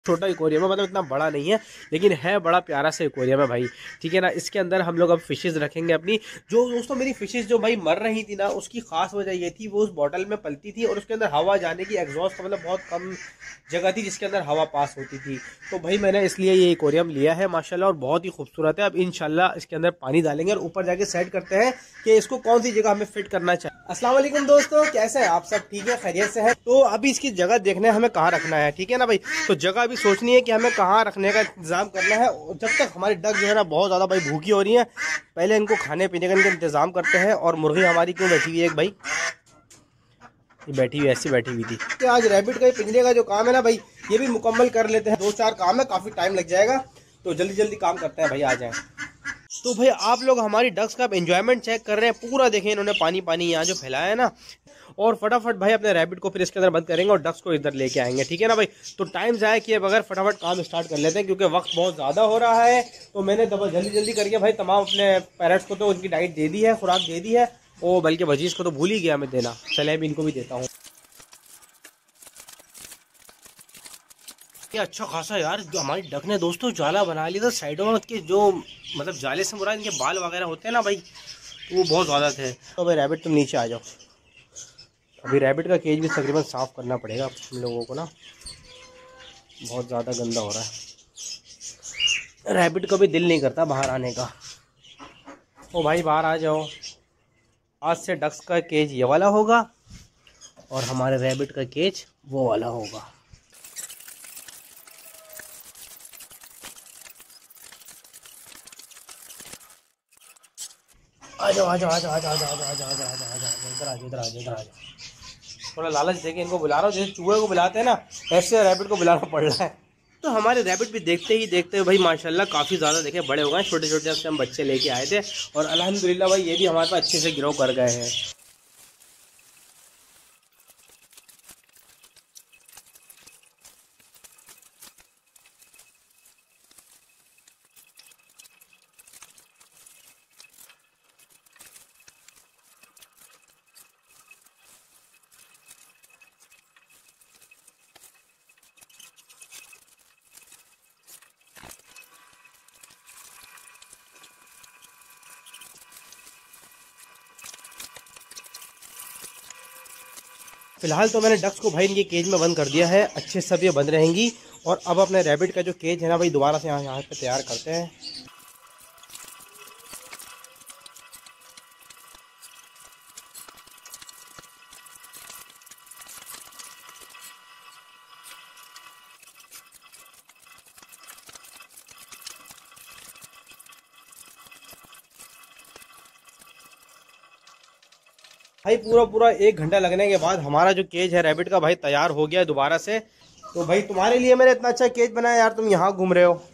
छोटा एक्वेरियम है, मतलब इतना बड़ा नहीं है लेकिन है बड़ा प्यारा सा एक्वेरियम है भाई। ठीक है ना। इसके अंदर हम लोग अब फिशेज रखेंगे अपनी। जो दोस्तों मेरी फिशेज जो भाई मर रही थी ना, उसकी खास वजह ये थी वो उस बॉटल में पलती थी और उसके अंदर हवा जाने की, एग्जॉस्ट का मतलब बहुत कम जगह थी जिसके अंदर हवा पास होती थी। तो भाई मैंने इसलिए ये एक्वेरियम लिया है माशाल्लाह, और बहुत ही खूबसूरत है। अब इंशाल्लाह इसके अंदर पानी डालेंगे और ऊपर जाके सेट करते हैं कि इसको कौन सी जगह हमें फिट करना चाहिए। अस्सलाम वालेकुम दोस्तों, कैसे हैं आप सब? ठीक है, खैरियत से है। तो अभी इसकी जगह देखना है हमें कहाँ रखना है। ठीक है ना भाई। तो जगह अभी सोचनी है कि हमें कहाँ रखने का इंतजाम करना है। जब तक हमारी डक जो है ना बहुत ज़्यादा भाई भूखी हो रही है, पहले इनको खाने पीने का इनका इंतजाम करते हैं। और मुर्गी हमारी क्यों बैठी हुई है भाई, ये बैठी हुई ऐसी बैठी हुई थी। तो आज रैबिट का पिंजरे का जो काम है ना भाई, ये भी मुकम्मल कर लेते हैं। 2-4 काम है, काफ़ी टाइम लग जाएगा, तो जल्दी जल्दी काम करते हैं भाई, आ जाए। तो भाई आप लोग हमारी डक्स का एंजॉयमेंट चेक कर रहे हैं पूरा, देखें इन्होंने पानी पानी यहाँ जो फैलाया है ना। और फटाफट भाई अपने रैबिट को फिर इसके अंदर बंद करेंगे और डक्स को इधर लेके आएंगे। ठीक है ना भाई। तो टाइम जाए किए बगैर फटाफट काम स्टार्ट कर लेते हैं, क्योंकि वक्त बहुत ज़्यादा हो रहा है। तो मैंने जल्दी जल्दी करके भाई तमाम अपने पैरट्स को तो उनकी डाइट दे दी है, खुराक दे दी है। ओ बल्कि वजीज को तो भूल ही गया मैं देना। चले अभी इनको भी देता हूँ। ये अच्छा खासा यार, जो हमारी डक ने दोस्तों जाला बना लिया था साइडों में के, जो मतलब जाले से मुराद इनके बाल वगैरह होते हैं ना भाई, तो वो बहुत ज़्यादा थे। तो भाई रैबिट तुम नीचे आ जाओ। अभी रैबिट का केज भी तकरीबन साफ़ करना पड़ेगा हम लोगों को ना, बहुत ज़्यादा गंदा हो रहा है। रैबिट को भी दिल नहीं करता बाहर आने का। ओ भाई बाहर आ जाओ। आज से डक्स का केज ये वाला होगा और हमारे रैबिट का केज वो वाला होगा। आ जाओ आ जाओ आ जाओ आ जाओ आ जाओ आ जाओ आ जाओ आ जाओ आ जाओ, इधर आ जाओ इधर आ जाओ इधर आ जाओ। थोड़ा लालच देके इनको बुला रहा हूँ, जैसे चूहे को बुलाते हैं ना, ऐसे रैबिट को बुलाना पड़ रहा है। तो हमारे रैबिट भी देखते ही देखते हुए भाई माशाल्लाह काफ़ी ज़्यादा देखे बड़े हो गए। छोटे छोटे से हम बच्चे लेके आए थे और अल्हम्दुलिल्लाह भाई ये भी हमारे पास अच्छे से ग्रो कर गए हैं। फिलहाल तो मैंने डक्स को भाई इनके केज में बंद कर दिया है, अच्छे से सब ये बंद रहेंगी। और अब अपने रैबिट का जो केज है ना भाई दोबारा से यहाँ पे तैयार करते हैं। भाई पूरा 1 घंटा लगने के बाद हमारा जो केज है रैबिट का भाई तैयार हो गया है दोबारा से। तो भाई तुम्हारे लिए मैंने इतना अच्छा केज बनाया यार, तुम यहाँ घूम रहे हो।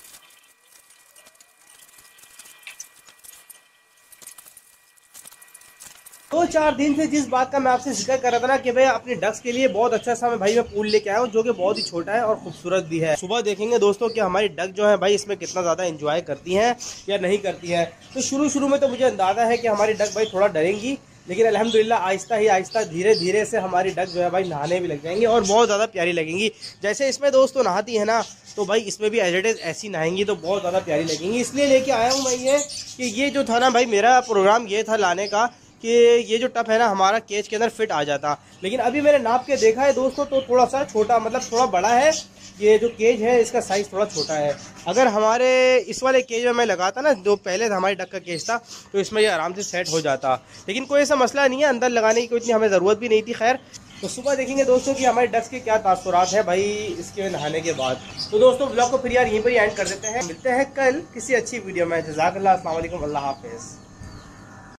2-4 दिन से जिस बात का मैं आपसे जिक्र कर रहा था ना कि भाई अपने डक्स के लिए बहुत अच्छा सा मैं पूल लेके आया हूँ, जो कि बहुत ही छोटा है और खूबसूरत भी है। सुबह देखेंगे दोस्तों कि हमारी डक जो है भाई इसमें कितना ज़्यादा एंजॉय करती हैं या नहीं करती हैं। तो शुरू में तो मुझे अंदाज़ा है कि हमारी डक भाई थोड़ा डरेंगी, लेकिन अल्हम्दुलिल्लाह आहिस्ता धीरे धीरे से हमारी डक जो है भाई नहाने भी लग जाएंगी और बहुत ज़्यादा प्यारी लगेंगी। जैसे इसमें दोस्तों नहाती है ना, तो भाई इसमें भी एज इट इज़ ऐसी नहाएंगी तो बहुत ज़्यादा प्यारी लगेंगी। इसलिए लेके आया हूँ मैं ये कि ये जो था ना भाई मेरा प्रोग्राम ये था लाने का कि ये जो टप है ना हमारा केज के अंदर फिट आ जाता, लेकिन अभी मैंने नाप के देखा है दोस्तों तो थोड़ा सा छोटा, मतलब थोड़ा बड़ा है। ये जो केज है इसका साइज़ थोड़ा छोटा है। अगर हमारे इस वाले केज में मैं लगाता ना, जो पहले हमारी डक का केज था, तो इसमें ये आराम से सेट हो जाता। लेकिन कोई ऐसा मसला नहीं है, अंदर लगाने की कोई इतनी हमें ज़रूरत भी नहीं थी। खैर, तो सुबह देखेंगे दोस्तों कि हमारे डक्स के क्या तासुरात है भाई इसके नहाने के बाद। तो दोस्तों ब्लॉग को फिर यार यहीं पर ही एंड कर देते हैं। मिलते हैं कल किसी अच्छी वीडियो में। जज़ाकल्लाह, अस्सलाम वालेकुम, अल्लाह हाफ़िज़।